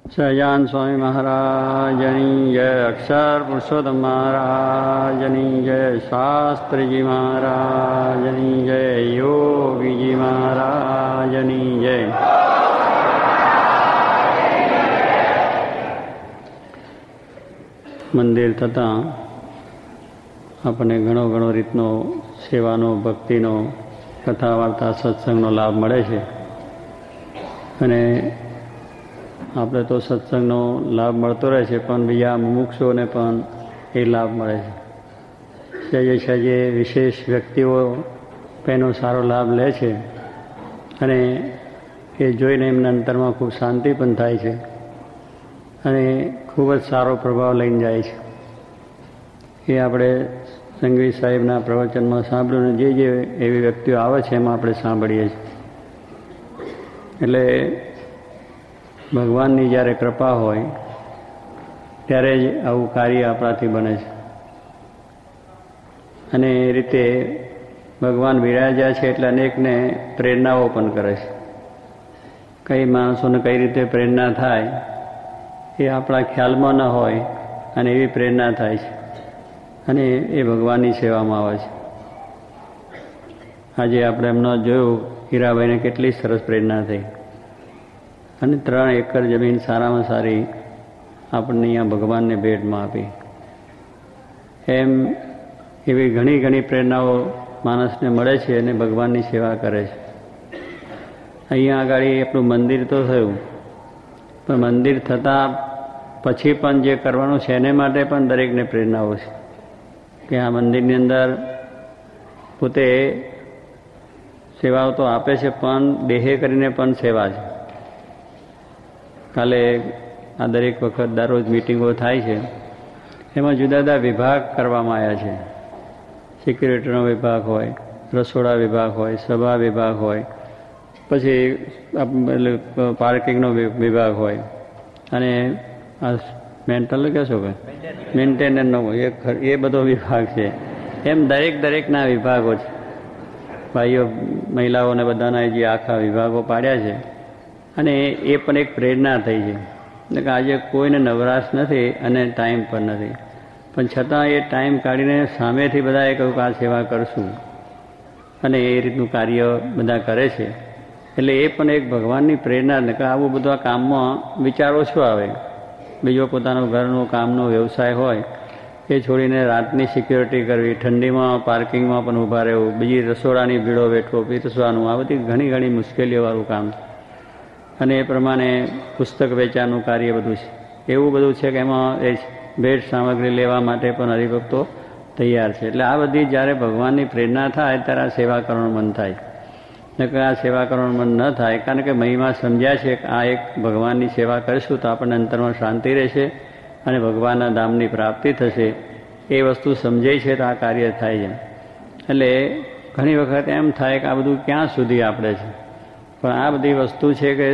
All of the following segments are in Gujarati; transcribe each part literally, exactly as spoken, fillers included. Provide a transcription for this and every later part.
સહજાન સ્વામી મહારાજની જય, અક્ષર પુરુષોત્તમ મહારાજની જય, શાસ્ત્રીજી મહારાજની જય, યોગીજી મહારાજની જય. મંદિર થતાં આપણને ઘણો ઘણો રીતનો સેવાનો, ભક્તિનો, કથા વાર્તા, સત્સંગનો લાભ મળે છે. અને આપણે તો સત્સંગનો લાભ મળતો રહે છે, પણ બીજા મુમુક્ષુઓને પણ એ લાભ મળે છે. સહેજે સહેજે વિશેષ વ્યક્તિઓ એનો સારો લાભ લે છે અને એ જોઈને એમના અંતરમાં ખૂબ શાંતિ પણ થાય છે અને ખૂબ જ સારો પ્રભાવ લઈને જાય છે. એ આપણે સંઘવી સાહેબના પ્રવચનમાં સાંભળ્યું, જે જે એવી વ્યક્તિઓ આવે છે એમાં આપણે સાંભળીએ છીએ. એટલે ભગવાનની જ્યારે કૃપા હોય ત્યારે જ આવું કાર્ય આપણાથી બને છે. અને એ રીતે ભગવાન બિરાજ્યા છે એટલે અનેકને પ્રેરણાઓ પણ કરે છે. કઈ માણસોને કઈ રીતે પ્રેરણા થાય એ આપણા ખ્યાલમાં ન હોય અને એવી પ્રેરણા થાય છે અને એ ભગવાનની સેવામાં આવે છે. આજે આપણે એમનો જોયું, હીરાભાઈને કેટલી સરસ પ્રેરણા થઈ અને ત્રણ એકર જમીન સારામાં સારી આપણને અહીંયા ભગવાનને ભેટમાં આપી. એમ એવી ઘણી ઘણી પ્રેરણાઓ માણસને મળે છે અને ભગવાનની સેવા કરે છે. અહીંયા આગળ આપણું મંદિર તો થયું, પણ મંદિર થતાં પછી પણ જે કરવાનું છે એને માટે પણ દરેકને પ્રેરણાઓ છે કે આ મંદિરની અંદર પોતે સેવાઓ તો આપે છે, પણ દેહે કરીને પણ સેવા છે. કાલે આ દરેક વખત દરરોજ મિટિંગો થાય છે, એમાં જુદા જુદા વિભાગ કરવામાં આવ્યા છે. સિક્યુરિટીનો વિભાગ હોય, રસોડા વિભાગ હોય, સભા વિભાગ હોય, પછી પાર્કિંગનો વિભાગ હોય અને આ મેન્ટલ કહેશો કે મેન્ટેનન્સનો એ એ બધો વિભાગ છે. એમ દરેક દરેકના વિભાગો છે. ભાઈઓ મહિલાઓને બધાના જે આખા વિભાગો પાડ્યા છે અને એ પણ એક પ્રેરણા થઈ છે. એટલે કે આજે કોઈને નવરાશ નથી અને ટાઈમ પણ નથી, પણ છતાં એ ટાઈમ કાઢીને સામેથી બધાએ કહ્યું કે આ સેવા કરશું અને એ રીતનું કાર્ય બધા કરે છે. એટલે એ પણ એક ભગવાનની પ્રેરણા ને કે આવું બધું આ કામમાં વિચારો શું આવે. બીજો પોતાનો ઘરનો કામનો વ્યવસાય હોય એ છોડીને રાતની સિક્યોરિટી કરવી, ઠંડીમાં પાર્કિંગમાં પણ ઊભા રહેવું, બીજી રસોડાની ભીડો વેઠવો, પીરસવાનું, આ બધી ઘણી ઘણી મુશ્કેલીઓવાળું કામ છે. અને એ પ્રમાણે પુસ્તક વેચાણનું કાર્ય બધું છે. એવું બધું છે કે એમાં એ ભેટ સામગ્રી લેવા માટે પણ હરિભક્તો તૈયાર છે. એટલે આ બધી જ્યારે ભગવાનની પ્રેરણા થાય ત્યારે આ સેવા કરવાનું મન થાય. નકર આ સેવા કરવાનું મન ન થાય, કારણ કે મહિમા સમજ્યા છે કે આ એક ભગવાનની સેવા કરીશું તો આપણને અંતરમાં શાંતિ રહેશે અને ભગવાનના ધામની પ્રાપ્તિ થશે. એ વસ્તુ સમજાય છે તો આ કાર્ય થાય છે. એટલે ઘણી વખત એમ થાય કે આ બધું ક્યાં સુધી આપણે છે, પણ આ બધી વસ્તુ છે કે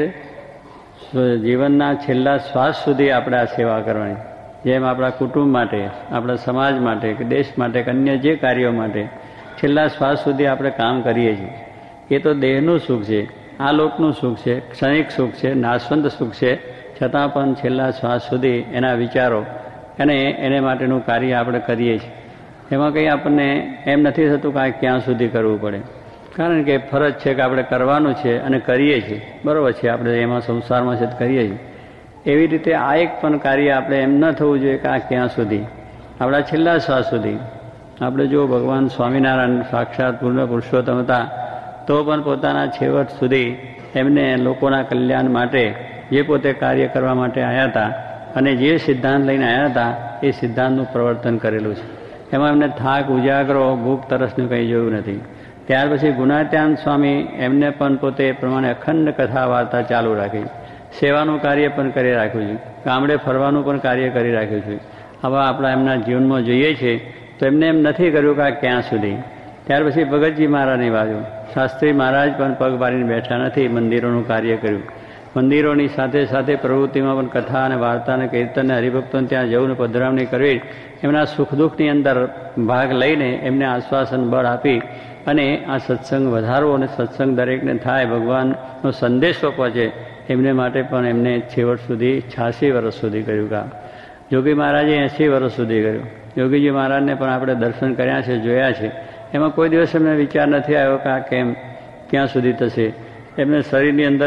જીવનના છેલ્લા શ્વાસ સુધી આપણે આ સેવા કરવાની. જેમ આપણા કુટુંબ માટે, આપણા સમાજ માટે, કે દેશ માટે, કે અન્ય જે કાર્યો માટે છેલ્લા શ્વાસ સુધી આપણે કામ કરીએ છીએ. એ તો દેહનું સુખ છે, આ લોકનું સુખ છે, ક્ષણિક સુખ છે, નાશવંત સુખ છે, છતાં પણ છેલ્લા શ્વાસ સુધી એના વિચારો અને એને માટેનું કાર્ય આપણે કરીએ છીએ. એમાં કંઈ આપણને એમ નથી થતું કે આ ક્યાં સુધી કરવું પડે, કારણ કે ફરજ છે કે આપણે કરવાનું છે અને કરીએ છીએ. બરાબર છે, આપણે એમાં સંસારમાં છે કરીએ છીએ. એવી રીતે આ એક પણ કાર્ય આપણે એમ ન થવું જોઈએ કે આ ક્યાં સુધી, આપણા છેલ્લા શ્વાસ સુધી. આપણે જો ભગવાન સ્વામિનારાયણ સાક્ષાત પૂર્ણ પુરુષોત્તમ હતા તો પણ પોતાના છેવટ સુધી એમને લોકોના કલ્યાણ માટે જે પોતે કાર્ય કરવા માટે આવ્યા હતા અને જે સિદ્ધાંત લઈને આવ્યા હતા એ સિદ્ધાંતનું પ્રવર્તન કરેલું છે. એમાં એમને થાક, ઉજાગરો, ભૂખ, તરસનું કંઈ જોયું નથી. ત્યાર પછી ગુણાત્યાન સ્વામી એમને પણ પોતે એ પ્રમાણે અખંડ કથા વાર્તા ચાલુ રાખી, સેવાનું કાર્ય પણ કરી રાખ્યું છે, ગામડે ફરવાનું પણ કાર્ય કરી રાખ્યું છે. આવા આપણા એમના જીવનમાં જોઈએ છીએ તો એમને એમ નથી કર્યું કે આ ક્યાં સુધી. ત્યાર પછી ભગતજી મહારાજની બાજુ શાસ્ત્રી મહારાજ પણ પગ પાડીને બેઠા નથી, મંદિરોનું કાર્ય કર્યું. મંદિરોની સાથે સાથે પ્રવૃત્તિમાં પણ કથા અને વાર્તા અને કીર્તન અને હરિભક્તોને ત્યાં જવું ને પધરામણી કરવી, એમના સુખ દુઃખની અંદર ભાગ લઈને એમને આશ્વાસન બળ આપી અને આ સત્સંગ વધારવો અને સત્સંગ દરેકને થાય, ભગવાનનો સંદેશો પહોંચે, એમને માટે પણ એમને છેવટ સુધી છ્યાસી વર્ષ સુધી કર્યું કામ. યોગી મહારાજે એંસી વર્ષ સુધી કર્યું. યોગીજી મહારાજને પણ આપણે દર્શન કર્યા છે, જોયા છે. એમાં કોઈ દિવસ એમને વિચાર નથી આવ્યો કે આ કેમ ક્યાં સુધી થશે. એમને શરીરની અંદર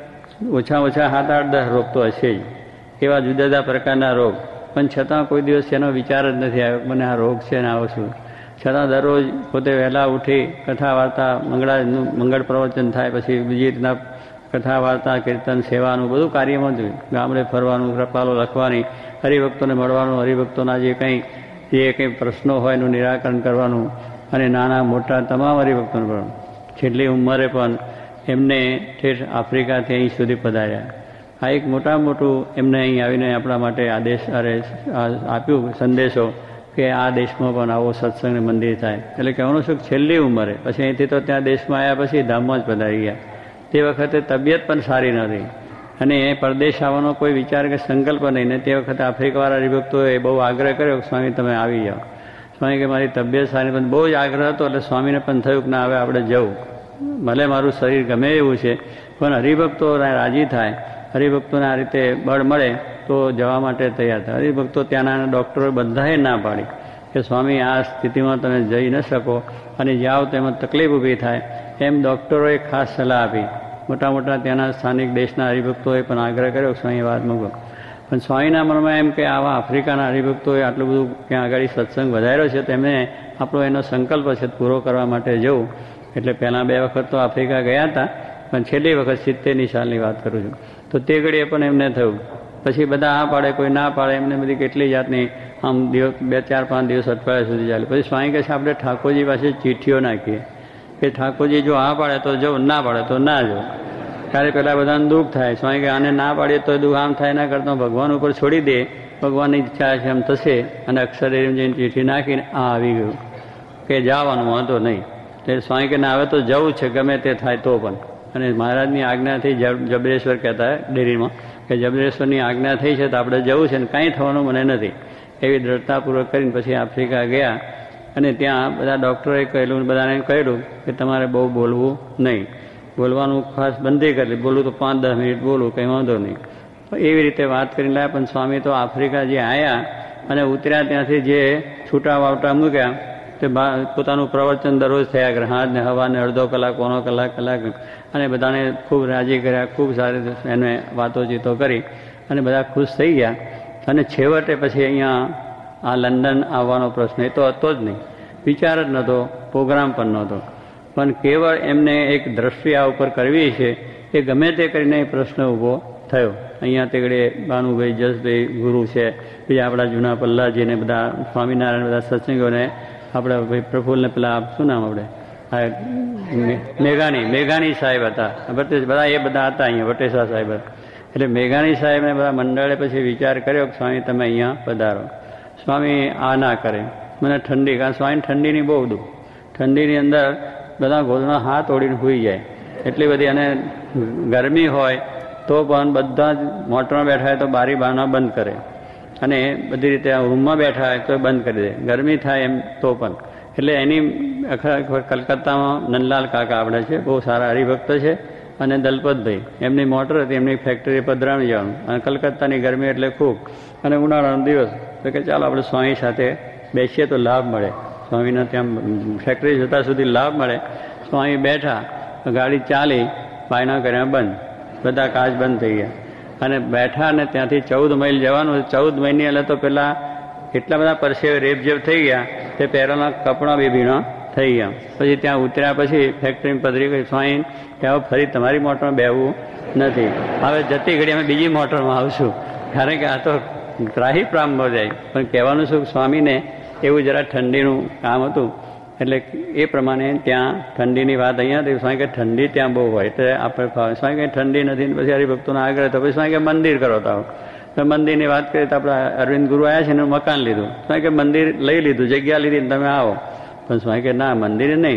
ઓછા ઓછા સાત આઠ દસ રોગ તો હશે જ, એવા જુદા જુદા પ્રકારના રોગ, પણ છતાં કોઈ દિવસ એનો વિચાર જ નથી આવ્યો મને આ રોગ છે ને આવો છું. છતાં દરરોજ પોતે વહેલા ઉઠી કથા વાર્તા મંગળાનું મંગળ પ્રવચન થાય, પછી બીજી રીતના કથા વાર્તા કીર્તન સેવાનું બધું કાર્યમાં જ ગામડે ફરવાનું, કૃપાલો લખવાની, હરિભક્તોને મળવાનું, હરિભક્તોના જે કંઈ જે કંઈ પ્રશ્નો હોય એનું નિરાકરણ કરવાનું અને નાના મોટા તમામ હરિભક્તોને મળવાનું. છેલ્લી ઉંમરે પણ એમને ઠેઠ આફ્રિકાથી અહીં સુધી પધાર્યા. આ એક મોટા મોટું એમને અહીં આવીને આપણા માટે આદેશ અરે આપ્યું સંદેશો કે આ દેશમાં પણ આવો સત્સંગ મંદિર થાય. એટલે કહેવાનું શું છેલ્લી ઉંમરે, પછી અહીંથી તો ત્યાં દેશમાં આવ્યા પછી ધામમાં જ પધારી ગયા. તે વખતે તબિયત પણ સારી નથી અને પરદેશ આવવાનો કોઈ વિચાર કે સંકલ્પ નહીં. ને તે વખતે આફ્રિકાવાળા હરિભક્તોએ બહુ આગ્રહ કર્યો કે સ્વામી તમે આવી જાઓ. સ્વામી કે મારી તબિયત સારી, પણ બહુ જ આગ્રહ હતો એટલે સ્વામીને પણ થયું કે ના હવે આપણે જવું, ભલે મારું શરીર ગમે એવું છે પણ હરિભક્તો રાજી થાય, હરિભક્તોને આ રીતે બળ મળે તો જવા માટે તૈયાર થાય. હરિભક્તો ત્યાંના ડૉક્ટરોએ બધાએ ના પાડી કે સ્વામી આ સ્થિતિમાં તમે જઈ ન શકો અને જાઓ તો એમાં તકલીફ ઊભી થાય, એમ ડૉક્ટરોએ ખાસ સલાહ આપી. મોટા મોટા ત્યાંના સ્થાનિક દેશના હરિભક્તોએ પણ આગ્રહ કર્યો કે સ્વામી વાત મૂકો. પણ સ્વામીના મનમાં એમ કે આવા આફ્રિકાના હરિભક્તોએ આટલું બધું ત્યાં આગળ સત્સંગ વધાર્યો છે, તેમને આપણો એનો સંકલ્પ છે પૂરો કરવા માટે જવું. એટલે પહેલાં બે વખત તો આફ્રિકા ગયા હતા, પણ છેલ્લી વખત સિત્તેરની સાલની વાત કરું છું. તો તે ઘડીએ પણ એમને થયું. પછી બધા આ પાડે, કોઈ ના પાડે, એમને બધી કેટલી જાતની આમ દિવસ બે ચાર પાંચ દિવસ અઠવાડિયા સુધી ચાલે. પછી સ્વામી કહે છે આપણે ઠાકોરજી પાસે ચીઠીઓ નાખીએ કે ઠાકોરજી જો આ પાડે તો જો, ના પાડે તો ના જો. ત્યારે પેલા બધાને દુઃખ થાય. સ્વામી કે આને ના પાડીએ તો દુઃખ આમ થાય, ના કરતા ભગવાન ઉપર છોડી દે, ભગવાનની ઈચ્છા છે એમ થશે. અને અક્ષરે જઈને ચીઠી નાખીને આ આવી ગયું કે જવાનું વાંધો નહીં. એટલે સ્વામી કે ના હવે તો જવું છે ગમે તે થાય તો પણ. અને મહારાજની આજ્ઞાથી જબરેશ્વર કહેતા ડેરીમાં કે જબરેશ્વરની આજ્ઞા થઈ છે તો આપણે જવું છે ને કાંઈ થવાનું મને નથી, એવી દ્રઢતાપૂર્વક કરીને પછી આફ્રિકા ગયા. અને ત્યાં બધા ડૉક્ટરોએ કહેલું, બધાને કહેલું કે તમારે બહુ બોલવું નહીં, બોલવાનું ખાસ બંધી કરી, બોલું તો પાંચ દસ મિનિટ બોલું કંઈ વાંધો નહીં. એવી રીતે વાત કરીને લાયા. પણ સ્વામી તો આફ્રિકા જે આવ્યા અને ઉતર્યા ત્યાંથી જે છૂટા વાવટા મૂક્યા તે પોતાનું પ્રવચન દરરોજ થયા કરે, હાજને હવાને અડધો કલાક પોણો કલાક કલાક અને બધાને ખૂબ રાજી કર્યા, ખૂબ સારી એને વાતોચીતો કરી અને બધા ખુશ થઈ ગયા. અને છેવટે પછી અહીંયા આ લંડન આવવાનો પ્રશ્ન એ તો હતો જ નહીં, વિચાર જ નહોતો, પ્રોગ્રામ પણ નહોતો. પણ કેવળ એમને એક દ્રષ્ટિ આ ઉપર કરવી છે એ ગમે તે કરીને એ પ્રશ્ન ઊભો થયો. અહીંયા તેગડે બાનુભાઈ જસભાઈ ગુરુ છે, બીજા આપણા જૂના પલ્લાજીને બધા સ્વામિનારાયણ બધા સત્સંગોને આપણે ભાઈ પ્રફુલ્લને પેલા શું નામ આપણે મેઘાણી મેઘાણી સાહેબ હતા, બધા એ બધા હતા અહીંયા, વટેસા સાહેબ હતા. એટલે મેઘાણી સાહેબને બધા મંડળે પછી વિચાર કર્યો કે સ્વામી તમે અહીંયા પધારો. સ્વામી આ ના કરે, મને ઠંડી, કારણ સ્વામી ઠંડીની બહુ દુઃખ, ઠંડીની અંદર બધા ગોદના હાથ ઓળીને સૂઈ જાય એટલી બધી. અને ગરમી હોય તો પણ બધા જ મોટરમાં બેઠા હોય તો બારી બારણા બંધ કરે અને બધી રીતે રૂમમાં બેઠા હોય તો બંધ કરી દે, ગરમી થાય એમ તો પણ. એટલે એની કલકત્તામાં નંદલાલ કાકા આપણે છે, બહુ સારા હરિભક્ત છે, અને દલપતભાઈ એમની મોટર હતી, એમની ફેક્ટરી પધરાવી જવાનું. અને કલકત્તાની ગરમી એટલે ખૂબ, અને ઉનાળાનો દિવસ તો કે ચાલો આપણે સ્વામી સાથે બેસીએ તો લાભ મળે, સ્વામીના ત્યાં ફેક્ટરી જતા સુધી લાભ મળે. સ્વામી બેઠા, ગાડી ચાલી, બાયણા કર્યા બંધ, બધા કાચ બંધ થઈ ગયા અને બેઠા. અને ત્યાંથી ચૌદ માઇલ જવાનું, ચૌદ મહિની એટલે તો પેલા એટલા બધા પરસેવે રેપઝેપ થઈ ગયા તે પહેરેલા કપડાં બી ભીણા થઈ ગયા. પછી ત્યાં ઉતર્યા પછી ફેક્ટરીમાં પધરી ગઈ. સ્વામી કે હવે ફરી તમારી મોટરમાં બેહવું નથી, હવે જતી ઘડી અમે બીજી મોટરમાં આવશું, કારણ કે આ તો ત્રાહી પ્રામમાં જાય. પણ કહેવાનું શું, સ્વામીને એવું જરા ઠંડીનું કામ હતું એટલે એ પ્રમાણે ત્યાં ઠંડીની વાત અહીંયા થઈ. સ્વામી કે ઠંડી ત્યાં બહુ હોય એટલે આપણે ફાવે. સ્વામી કંઈ ઠંડી નથી. પછી હરિભક્તોનો આગ્રહ તો પછી સ્વામી કે મંદિર કરો તો તો મંદિરની વાત કરીએ તો આપણા અરવિંદ ગુરુ આવ્યા છે ને મકાન લીધું. સ્વામી કે મંદિર લઈ લીધું, જગ્યા લીધી ને તમે આવો. પણ સ્વામી કે ના મંદિર નહીં,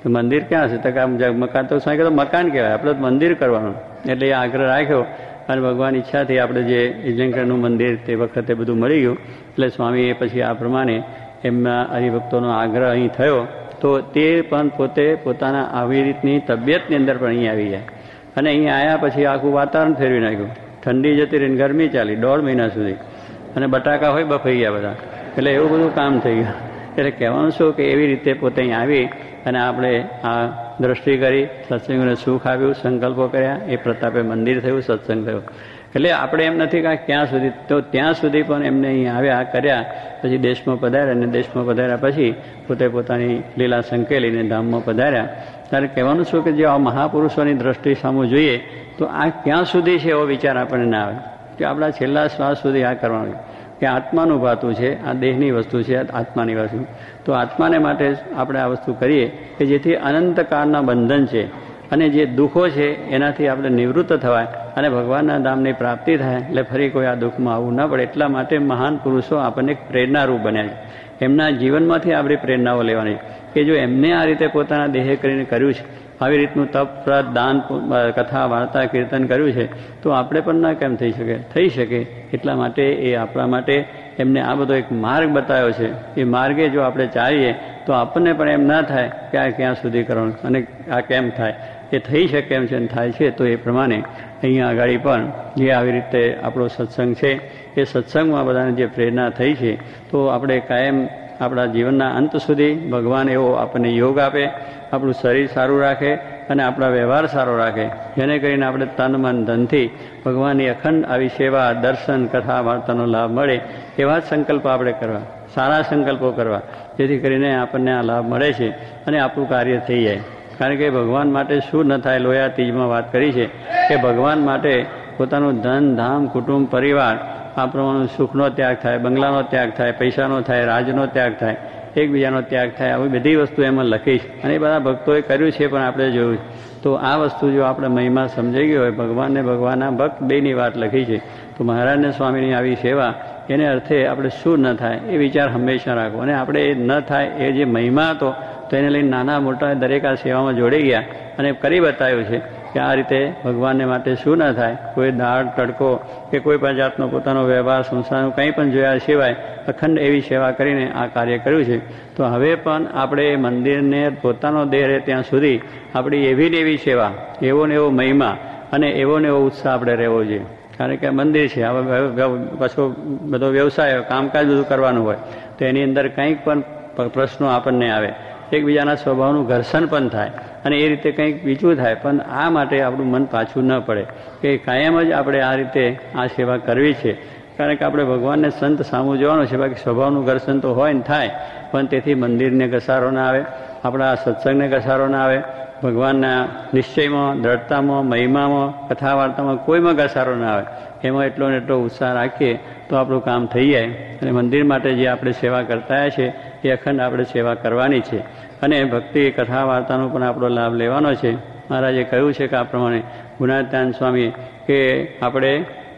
તો મંદિર ક્યાં છે? તો કે આમ મકાન તો સ્વામી કહેતો મકાન કહેવાય, આપણે તો મંદિર કરવાનું. એટલે એ આગ્રહ રાખ્યો અને ભગવાન ઈચ્છાથી આપણે જે ઈજનકરનું મંદિર તે વખતે બધું મળી ગયું. એટલે સ્વામીએ પછી આ પ્રમાણે એમના હરિભક્તોનો આગ્રહ અહીં થયો. તો તે પણ પોતે પોતાના આવી રીતની તબિયતની અંદર પણ અહીં આવી જાય. અને અહીં આવ્યા પછી આખું વાતાવરણ ફેરવી નાખ્યું. ઠંડી જતી રહીને ગરમી ચાલી દોઢ મહિના સુધી, અને બટાકા હોય બફાઈ ગયા બધા. એટલે એવું બધું કામ થઈ ગયું. એટલે કહેવાનું શું કે એવી રીતે પોતે અહીં આવી અને આપણે આ દ્રષ્ટિ કરી, સત્સંગને સુખ આવ્યું, સંકલ્પો કર્યા, એ પ્રતાપે મંદિર થયું, સત્સંગ થયો. એટલે આપણે એમ નથી કે ક્યાં સુધી, તો ત્યાં સુધી પણ એમને અહીં આવ્યા કર્યા. પછી દેશમાં પધાર્યા, અને દેશમાં પધાર્યા પછી પોતે પોતાની લીલા સંકેલીને ધામમાં પધાર્યા. ત્યારે કહેવાનું શું કે જે આ મહાપુરુષોની દ્રષ્ટિ સામું જોઈએ તો આ ક્યાં સુધી છે એવો વિચાર આપણને ના આવે કે આપણા છેલ્લા શ્વાસ સુધી આ કરવાનું કે આત્માનું ભાતું છે, આ દેહની વસ્તુ છે, આત્માની વસ્તુ. તો આત્માને માટે આપણે આ વસ્તુ કરીએ કે જેથી અનંતકાળના બંધન છે અને જે દુઃખો છે એનાથી આપણે નિવૃત્ત થવાય અને ભગવાનના ધામની પ્રાપ્તિ થાય. એટલે ફરી કોઈ આ દુઃખમાં આવવું ન પડે. એટલા માટે મહાન પુરુષો આપણને પ્રેરણારૂપ બન્યા છે. એમના જીવનમાંથી આપણી પ્રેરણાઓ લેવાની કે જો એમને આ રીતે પોતાના દેહે કરીને કર્યું છે, આવી રીતનું તપ, વ્રત, દાન, કથા, વાર્તા, કીર્તન કર્યું છે, તો આપણે પણ ના કેમ થઈ શકે? થઈ શકે. એટલા માટે એ આપણા માટે એમને આ બધો એક માર્ગ બતાવ્યો છે. એ માર્ગે જો આપણે ચાલીએ તો આપણને પણ એમ ના થાય કે આ ક્યાં સુધી કરવાનું અને આ કેમ થાય. એ થઈ શકે એમ છે અને થાય છે. તો એ પ્રમાણે અહીંયા આગળ પણ જે આવી રીતે આપણો સત્સંગ છે એ સત્સંગમાં બધાને જે પ્રેરણા થઈ છે, તો આપણે કાયમ આપણા જીવનના અંત સુધી ભગવાન એવો આપણને યોગ આપે, આપણું શરીર સારું રાખે અને આપણા વ્યવહાર સારો રાખે, જેને કરીને આપણે તન મન ધનથી ભગવાનની અખંડ આવી સેવા, દર્શન, કથા, વાર્તાનો લાભ મળે. એવા જ સંકલ્પ આપણે કરવા, સારા સંકલ્પો કરવા, જેથી કરીને આપણને આ લાભ મળે છે અને આપણું કાર્ય થઈ જાય. કારણ કે ભગવાન માટે શું ન થાય, લોયા તીજમાં વાત કરી છે કે ભગવાન માટે પોતાનું ધન, ધામ, કુટુંબ, પરિવાર આ પ્રમાણે સુખનો ત્યાગ થાય, બંગલાનો ત્યાગ થાય, પૈસાનો થાય, રાજનો ત્યાગ થાય, એકબીજાનો ત્યાગ થાય. આવી બધી વસ્તુ એમાં લખી છે અને એ બધા ભક્તોએ કર્યું છે પણ આપણે જોયું. તો આ વસ્તુ જો આપણે મહિમા સમજાઈ ગઈ હોય, ભગવાનને ભગવાનના ભક્ત બેની વાત લખી છે, તો મહારાજને સ્વામીની આવી સેવા એને અર્થે આપણે શું ન થાય એ વિચાર હંમેશા રાખવો. અને આપણે એ ન થાય એ જે મહિમા હતો તો એને લઈને નાના મોટા દરેક આ સેવામાં જોડાઈ ગયા અને કરી બતાવ્યું છે કે આ રીતે ભગવાનને માટે શું ન થાય. કોઈ દાળ, તડકો કે કોઈ પણ જાતનો પોતાનો વ્યવહાર, સંસારનું કંઈ પણ જોયા સિવાય અખંડ એવી સેવા કરીને આ કાર્ય કર્યું છે. તો હવે પણ આપણે મંદિરને પોતાનો દેહ રહે ત્યાં સુધી આપણી એવી ને એવી સેવા, એવો ને એવો મહિમા અને એવો ને એવો ઉત્સાહ આપણે રહેવો જોઈએ. કારણ કે મંદિર છે, હવે પાછો બધો વ્યવસાય, કામકાજ બધું કરવાનું હોય તો એની અંદર કંઈક પણ પ્રશ્નો આપણને આવે, એકબીજાના સ્વભાવનું ઘર્ષણ પણ થાય અને એ રીતે કંઈક બીજું થાય. પણ આ માટે આપણું મન પાછું ન પડે કે કાયમ જ આપણે આ રીતે આ સેવા કરવી છે. કારણ કે આપણે ભગવાનને સંત સામું જોવાનું છે, બાકી સ્વભાવનું ઘર્ષણ તો હોય ને થાય, પણ તેથી મંદિરને ઘસારો ના આવે, આપણા સત્સંગને ઘસારો ના આવે, ભગવાનના નિશ્ચયમાં, દ્રઢતામાં, મહિમામાં, કથા વાર્તામાં કોઈમાં ઘસારો ના આવે. એમાં એટલો ને એટલો ઉત્સાહ રાખીએ તો આપણું કામ થઈ જાય. અને મંદિર માટે જે આપણે સેવા કરતા છે એ અખંડ આપણે સેવા કરવાની છે અને ભક્તિ, કથા, વાર્તાનો પણ આપણો લાભ લેવાનો છે. મહારાજે કહ્યું છે કે આ પ્રમાણે ગુણાત્યાન સ્વામી કે આપણે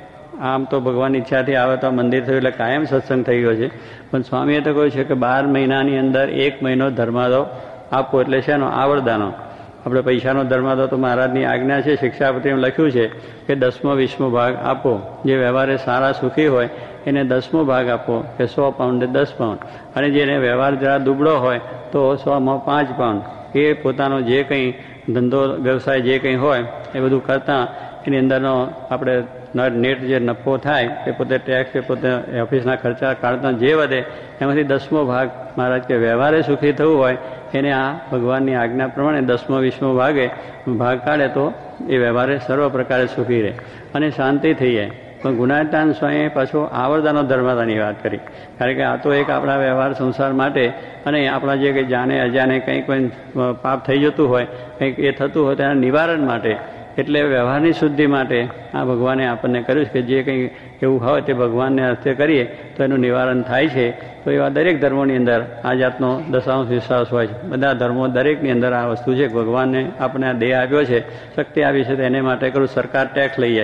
આમ તો ભગવાનની ઈચ્છાથી આવે તો મંદિર થયું એટલે કાયમ સત્સંગ થઈ ગયો છે, પણ સ્વામીએ તો કહ્યું છે કે બાર મહિનાની અંદર એક મહિનો ધર્માદો આપો. એટલે છે એનો આવરદાનો. આપણે પૈસાનો ધર્માદો તો મહારાજની આજ્ઞા છે, શિક્ષાપત્રીમાં લખ્યું છે કે દસમો વીસમો ભાગ આપો. જે વ્યવહારે સારા સુખી હોય એને દસમો ભાગ આપો કે સો પાઉન્ડે દસ પાઉન્ડ, અને જેને વ્યવહાર જરા દુબળો હોય તો સોમાં પાંચ પાઉન્ડ. એ પોતાનો જે કંઈ ધંધો, વ્યવસાય જે કંઈ હોય એ બધું કરતાં એની અંદરનો આપણે નેટ જે નફો થાય એ પોતે ટેક્સ કે પોતે ઓફિસના ખર્ચા કાઢતા જે વધે એમાંથી દસમો ભાગ મહારાજ કે વ્યવહારે સુખી થવું હોય એને આ ભગવાનની આજ્ઞા પ્રમાણે દસમો વીસમો ભાગે ભાગ કાઢે તો એ વ્યવહારે સર્વ પ્રકારે સુખી રહે અને શાંતિ થઈ જાય. પણ ગુણાત્યાન સ્વામીએ પાછો આવરદાનો ધર્માદાની વાત કરી. કારણ કે આ તો એક આપણા વ્યવહાર સંસાર માટે અને આપણા જે કંઈ જાણે અજાણે કંઈ કોઈ પાપ થઈ જતું હોય, કંઈક એ થતું હોય તેના નિવારણ માટે, એટલે વ્યવહારની શુદ્ધિ માટે આ ભગવાને આપણને કર્યું છે કે જે કંઈ એવું હોય તે ભગવાનને અર્થે કરીએ તો એનું નિવારણ થાય છે. તો એવા દરેક ધર્મોની અંદર આ જાતનો દશાંશ વિશ્વાસ હોય છે. બધા ધર્મો દરેકની અંદર આ વસ્તુ છે કે ભગવાનને આપણે આ દેહ આપ્યો છે, શક્તિ આપી છે, તો એને માટે કરું સરકાર ટેક્સ લઈ જાય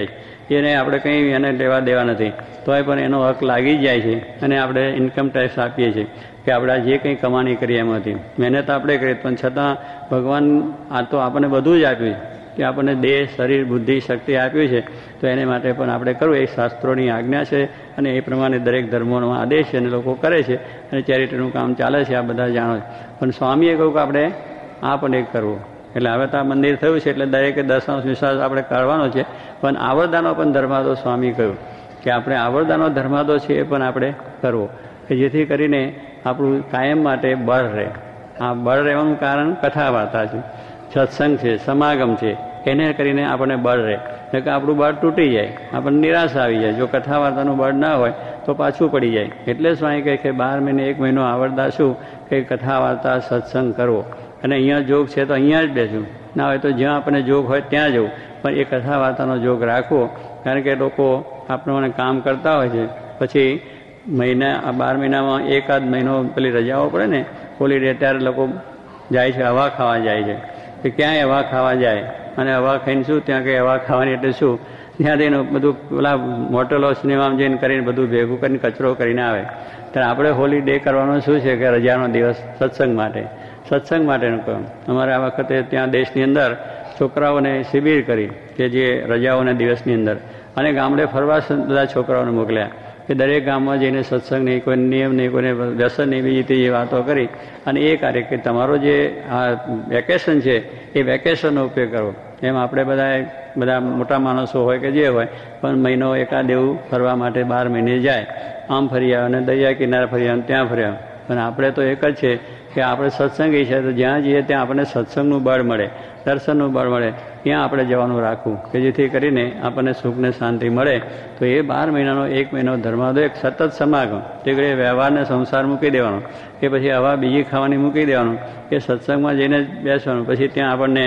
એને આપણે કંઈ એને લેવા દેવા નથી, તોય પણ એનો હક લાગી જાય છે અને આપણે ઇન્કમ ટેક્સ આપીએ છીએ કે આપણે જે કંઈ કમાણી કરીએ એમાંથી મહેનત આપણે કરીએ, પણ છતાં ભગવાન આ તો આપણને બધું જ આપ્યું કે આપણને દેહ, શરીર, બુદ્ધિ, શક્તિ આપ્યું છે, તો એને માટે પણ આપણે કરવું એ શાસ્ત્રોની આજ્ઞા છે અને એ પ્રમાણે દરેક ધર્મોનો આદેશ છે અને લોકો કરે છે અને ચેરિટીનું કામ ચાલે છે, આ બધા જાણો છે. પણ સ્વામીએ કહ્યું કે આપણે આ પણ એક કરવું. એટલે હવે તો આ મંદિર થયું છે એટલે દરેકે દશાંશ વિશ્વાસ આપણે કરવાનો છે, પણ આવરદાનો પણ ધર્માદો સ્વામી કહ્યું કે આપણે આવરદાનો ધર્માદો છે એ પણ આપણે કરવો કે જેથી કરીને આપણું કાયમ માટે બળ રહે. આ બળ રહેવાનું કારણ કથા વાર્તા છે, સત્સંગ છે, સમાગમ છે, એને કરીને આપણને બળ રહે. એટલે કે આપણું બળ તૂટી જાય, આપણને નિરાશા આવી જાય. જો કથા વાર્તાનું બળ ના હોય તો પાછું પડી જાય. એટલે સ્વામી કહે કે બાર મહિને એક મહિનો આવરદા શું કે કથા વાર્તા, સત્સંગ કરવો. અને અહીંયા જોગ છે તો અહીંયા જ બેસવું, ના હોય તો જ્યાં આપણને જોગ હોય ત્યાં જવું, પણ એ કથા વાર્તાનો જોગ રાખવો. કારણ કે લોકો આપણને કામ કરતા હોય છે, પછી મહિના આ બાર મહિનામાં એકાદ મહિનો પેલી રજાઓ પડે ને હોલીડે, ત્યારે લોકો જાય છે હવા ખાવા જાય છે કે ક્યાંય હવા ખાવા જાય અને હવા ખાઈને શું ત્યાં કંઈ હવા ખાવાની એટલે શું ત્યાં જઈને બધું પેલા મોટેલો સિનેમામાં જઈને કરીને બધું ભેગું કરીને કચરો કરીને આવે. ત્યારે આપણે હોલીડે કરવાનો શું છે કે રજાનો દિવસ સત્સંગ માટે, સત્સંગ માટેનું કામ. અમારે આ વખતે ત્યાં દેશની અંદર છોકરાઓને શિબિર કરી કે જે રજાઓના દિવસની અંદર, અને ગામડે ફરવા બધા છોકરાઓને મોકલ્યા કે દરેક ગામમાં જઈને સત્સંગ નહીં, કોઈ નિયમ નહીં, કોઈને વ્યસન નહીં, બીજી ત્રીજી વાતો કરી અને એ કાર્ય કે તમારો જે આ વેકેશન છે એ વેકેશનનો ઉપયોગ કરો. એમ આપણે બધા બધા મોટા માણસો હોય કે જે હોય પણ મહિનો એકાદ એવું ફરવા માટે બાર મહિને જાય, આમ ફરી આવે અને દરિયા કિનારે ફરી આવે ત્યાં ફરી આવે. પણ આપણે તો એક જ છે કે આપણે સત્સંગી છે તો જ્યાં જઈએ ત્યાં આપણને સત્સંગનું બળ મળે, દર્શનનું બળ મળે, ત્યાં આપણે જવાનું રાખવું કે જેથી કરીને આપણને સુખ ને શાંતિ મળે. તો એ બાર મહિનાનો એક મહિનો ધર્માદો એક સતત સમાગમ, તે ઘડી વ્યવહારને સંસાર મૂકી દેવાનો કે પછી હવા બીજી ખાવાની મૂકી દેવાનું કે સત્સંગમાં જઈને બેસવાનું. પછી ત્યાં આપણને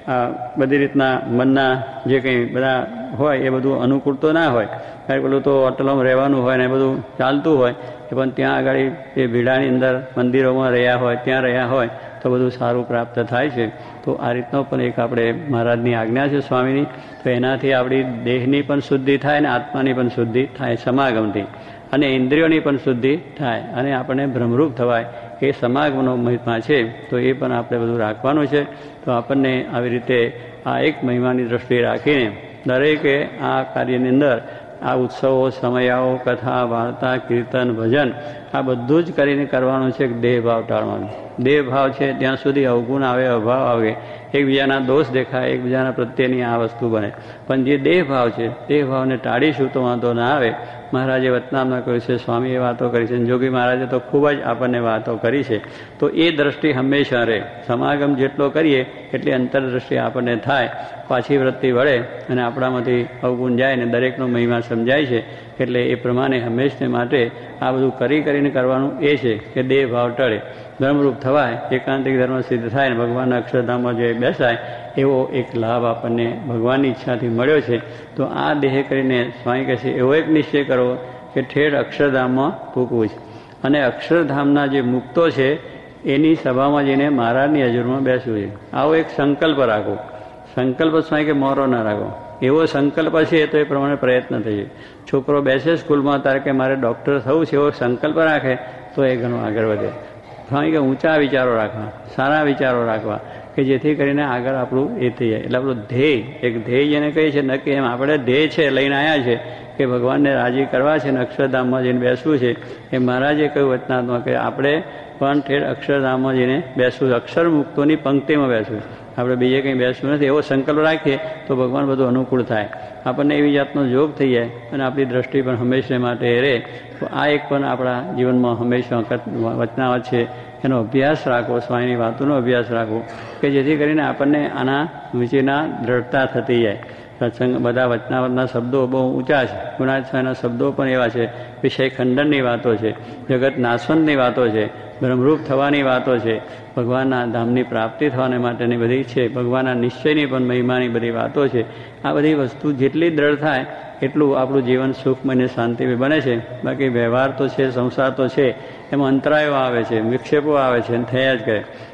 બધી રીતના મનના જે કંઈ બધા હોય એ બધું અનુકૂળ તો ના હોય, કારણ કે પેલું તો હોટલોમાં રહેવાનું હોય ને એ બધું ચાલતું હોય, પણ ત્યાં આગળ એ ભીડાની અંદર મંદિરોમાં રહ્યા હોય, ત્યાં રહ્યા હોય તો બધું સારું પ્રાપ્ત થાય છે. તો આ રીતનો પણ એક આપણે મહારાજની આજ્ઞા છે સ્વામીની. તો એનાથી આપણી દેહની પણ શુદ્ધિ થાય અને આત્માની પણ શુદ્ધિ થાય સમાગમથી, અને ઇન્દ્રિયોની પણ શુદ્ધિ થાય અને આપણને ભ્રમરૂપ થવાય એ સમાગમનો મહિમા છે. તો એ પણ આપણે બધું રાખવાનું છે. તો આપણને આવી રીતે આ એક મહિમાની દ્રષ્ટિએ રાખીને દરેકે આ કાર્યની અંદર આ ઉત્સવો, સમયાઓ, કથા, વાર્તા, કીર્તન, ભજન આ બધું જ કરીને કરવાનું છે. દેહ ભાવ ટાળવાનું. દેહ ભાવ છે ત્યાં સુધી અવગુણ આવે, અભાવ આવે, એકબીજાના દોષ દેખાય, એકબીજાના પ્રત્યેની આ વસ્તુ બને. પણ જે દેહ ભાવ છે દેહ ભાવને ટાળીશું તો વાંધો ના આવે. મહારાજે વતનામમાં કહ્યું છે, સ્વામીએ વાતો કરી છે, જોગી મહારાજે તો ખૂબ જ આપણને વાતો કરી છે. તો એ દ્રષ્ટિ હંમેશા રહે. સમાગમ જેટલો કરીએ એટલી અંતરદ્રષ્ટિ આપણને થાય, પાછી વૃત્તિ વળે અને આપણામાંથી અવગુણ જાય ને દરેકનો મહિમા સમજાય છે. એટલે એ પ્રમાણે હંમેશને માટે આ બધું કરી કરીને કરવાનું એ છે કે દેહ ભાવ ટળે, ધર્મરૂપ થવાય, એકાંતિક ધર્મ સિદ્ધ થાય ને ભગવાનના અક્ષરધામમાં જે બેસાય એવો એક લાભ આપણને ભગવાનની ઈચ્છાથી મળ્યો છે. તો આ દેહ કરીને સ્વામી કહે છે એવો એક નિશ્ચય કરવો કે ઠેઠ અક્ષરધામમાં પૂકવું છે, અને અક્ષરધામના જે મુક્તો છે એની સભામાં જઈને મહારાજની હજુરમાં બેસવું છે. આવો એક સંકલ્પ રાખો. સંકલ્પ સ્વામી કે મોરો ના રાખો, એવો સંકલ્પ છે તો એ પ્રમાણે પ્રયત્ન થઈ જાય. છોકરો બેસે સ્કૂલમાં તારે કે મારે ડૉક્ટર થવું છે એવો સંકલ્પ રાખે તો એ ઘણું આગળ વધે. સ્વામી કે ઊંચા વિચારો રાખવા, સારા વિચારો રાખવા કે જેથી કરીને આગળ આપણું એ થઈ જાય. એટલે આપણું ધ્યેય, એક ધ્યેય જેને કહીએ છીએ નક્કી, એમ આપણે ધ્યેય છે લઈને આવ્યા છે કે ભગવાનને રાજી કરવા છે ને અક્ષરધામમાં જઈને બેસવું છે. એ મહારાજે કહ્યું વચનાત્મા કે આપણે પણ ઠેર અક્ષરધામમાં જઈને બેસવું, અક્ષર મુક્તોની પંક્તિમાં બેસવું, આપણે બીજે કંઈ બેસવું નથી. એવો સંકલ્પ રાખીએ તો ભગવાન બધું અનુકૂળ થાય, આપણને એવી જાતનો યોગ થઈ જાય અને આપણી દ્રષ્ટિ પણ હંમેશા માટે રહે. તો આ એક પણ આપણા જીવનમાં હંમેશા વચનાવત છે, એનો અભ્યાસ રાખવો, સ્વામીની વાતોનો અભ્યાસ રાખવો કે જેથી કરીને આપણને આના વિશેના દ્રઢતા થતી જાય. સત્સંગ બધા વચનાવતના શબ્દો બહુ ઊંચા છે, ગુણાત સ્વામીના શબ્દો પણ એવા છે, વિષય ખંડનની વાતો છે, જગત નાશવંતની વાતો છે, બ્રહ્મરૂપ થવાની વાતો છે, ભગવાનના ધામની પ્રાપ્તિ થવાને માટેની બધી છે, ભગવાનના નિશ્ચયની પણ મહિમાની બધી વાતો છે. આ બધી વસ્તુ જેટલી દ્રઢ થાય એટલું આપણું જીવન સુખમય અને શાંતિમય બને છે. બાકી વ્યવહાર તો છે, સંસાર તો છે, એમાં અંતરાયો આવે છે, વિક્ષેપો આવે છે અને થયા જ કરે.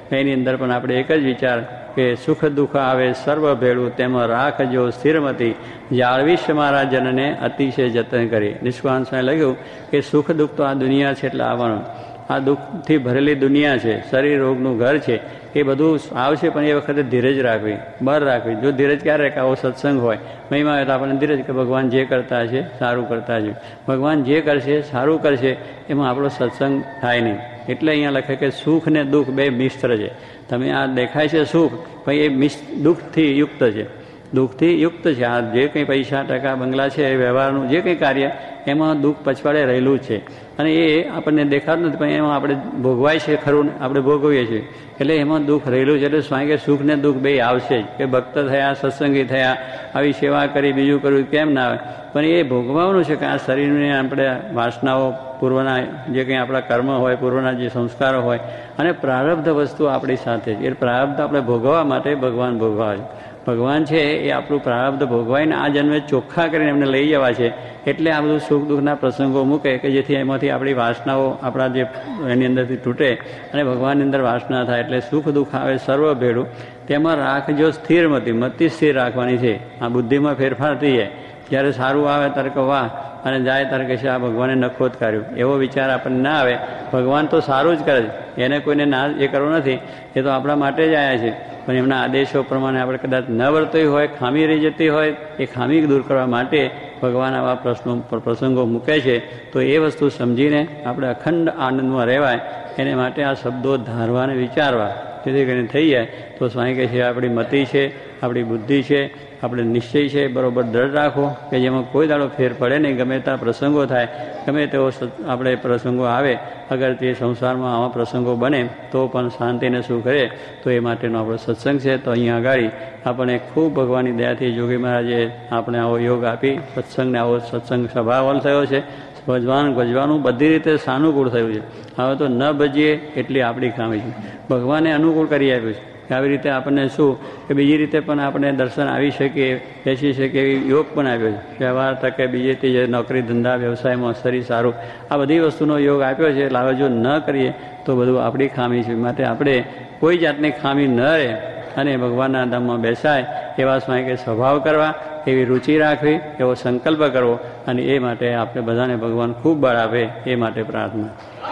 એની અંદર પણ આપણે એક જ વિચાર કે સુખ દુઃખ આવે સર્વ ભેળું તેમાં રાખજો સ્થિરમતી જાળવીશ મારા જનને અતિશય જતન કરી. નિષ્કાંત સ્વામી લખ્યું કે સુખ દુઃખ તો આ દુનિયા છે એટલે આવવાનું. આ દુઃખથી ભરેલી દુનિયા છે, શરીર રોગનું ઘર છે, એ બધું આવશે, પણ એ વખતે ધીરજ રાખવી, બર રાખવી. જો ધીરજ ક્યારે કે આવો સત્સંગ હોય મહિમા હોય તો આપણને ધીરજ કે ભગવાન જે કરતા છે સારું કરતા છે, ભગવાન જે કરશે સારું કરશે, એમાં આપણો સત્સંગ થાય નહીં. એટલે અહીંયા લખે કે સુખ ને દુઃખ બે મિશ્ર છે. તમે આ દેખાય છે સુખ, પણ એ મિશ દુઃખથી યુક્ત છે, દુઃખથી યુક્ત છે. આ જે કંઈ પૈસા ટકા બંગલા છે, એ વ્યવહારનું જે કંઈ કાર્ય, એમાં દુઃખ પછવાડે રહેલું છે અને એ આપણને દેખાતું નથી, પણ એમાં આપણે ભોગવાય છે ખરું, આપણે ભોગવીએ છીએ, એટલે એમાં દુઃખ રહેલું છે. એટલે સ્વામી કે સુખ ને દુઃખ બે આવશે જ. કે ભક્ત થયા, સત્સંગી થયા, આવી સેવા કરી, બીજું કરવું કેમ ના આવે, પણ એ ભોગવવાનું છે કે આ શરીરને આપણે વાસનાઓ, પૂર્વના જે કંઈ આપણા કર્મ હોય, પૂર્વના જે સંસ્કારો હોય અને પ્રારબ્ધ વસ્તુ આપણી સાથે છે. એ પ્રારબ્ધ આપણે ભોગવવા માટે ભગવાન ભોગવાય. ભગવાન છે એ આપણું પ્રારબ્ધ ભોગવાઈને આ જન્મે ચોખ્ખા કરીને એમને લઈ જવા છે. એટલે આ બધું સુખ દુઃખના પ્રસંગો મૂકે કે જેથી એમાંથી આપણી વાસનાઓ આપણા જે એની અંદરથી તૂટે અને ભગવાનની અંદર વાસના થાય. એટલે સુખ દુઃખ આવે સર્વ ભેળું તેમાં રાખજો સ્થિરમતી, મતિ સ્થિર રાખવાની છે. આ બુદ્ધિમાં ફેરફાર થઈ જાય. જ્યારે સારું આવે ત્યારે કે વાહ, અને જાય ત્યારે કે છે આ ભગવાને નખો જ કર્યું, એવો વિચાર આપણને ના આવે. ભગવાન તો સારું જ કરે છે, એને કોઈને ના એ કરવું નથી, એ તો આપણા માટે જ આવ્યા છે. પણ એમના આદેશો પ્રમાણે આપણે કદાચ ન વર્તવી હોય, ખામી રહી જતી હોય, એ ખામી દૂર કરવા માટે ભગવાન આવા પ્રશ્નો પ્રસંગો મૂકે છે. તો એ વસ્તુ સમજીને આપણે અખંડ આનંદમાં રહેવાય, એને માટે આ શબ્દો ધારવા અને વિચારવા, જેથી કરીને થઈ જાય. તો સ્વામી કહે છે આપણી મતિ છે, આપણી બુદ્ધિ છે, આપણે નિશ્ચય છે, બરોબર દ્રઢ રાખો કે જેમાં કોઈ દાડો ફેર પડે નહીં. ગમે ત્યાં પ્રસંગો થાય, ગમે તેવો આપણે પ્રસંગો આવે, અગર તે સંસારમાં આવા પ્રસંગો બને તો પણ શાંતિને સુખ રહે, તો એ માટેનો આપણો સત્સંગ છે. તો અહીંયા આગળ આપણે ખૂબ ભગવાનની દયાથી જોગી મહારાજે આપણે આવો યોગ આપી, સત્સંગને આવો સત્સંગ સ્વભાવ થયો છે. ભજવાનું ભજવાનું બધી રીતે સાનુકૂળ થયું છે. હવે તો ન ભજીએ એટલી આપણી ખામી છે. ભગવાને અનુકૂળ કરી આપ્યું છે કે આવી રીતે આપણને શું કે બીજી રીતે પણ આપણે દર્શન આવી શકીએ, બેસી શકીએ, એવી યોગ પણ આપ્યો છે. વ્યવહાર તકે બીજે ત્રીજે નોકરી ધંધા વ્યવસાયમાં શરીર સારું, આ બધી વસ્તુનો યોગ આપ્યો છે. એટલે હવે જો ન કરીએ તો બધું આપણી ખામી છે. માટે આપણે કોઈ જાતની ખામી ન રહે અને ભગવાનના ધામમાં બેસાય એવા સ્વામી કે સ્વભાવ કરવા, એવી રુચિ રાખવી, એવો સંકલ્પ કરવો, અને એ માટે આપણે બધાને ભગવાન ખૂબ બળ આપે એ માટે પ્રાર્થના.